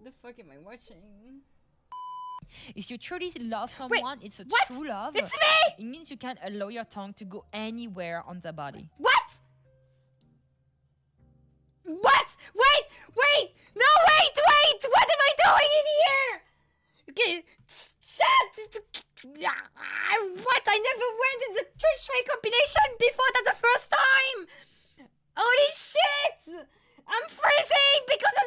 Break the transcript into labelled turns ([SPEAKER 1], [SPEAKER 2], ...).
[SPEAKER 1] The fuck am I watching?
[SPEAKER 2] If you truly love someone, it's a
[SPEAKER 1] what?
[SPEAKER 2] true love.
[SPEAKER 1] It's me!
[SPEAKER 2] It means you can allow your tongue to go anywhere on the body.
[SPEAKER 1] What? What? Wait! Wait! No, wait! Wait! What am I doing in here? Okay, shut! What? I never went in the Twitch Ray compilation before. That's the first time! Holy shit! I'm freezing because of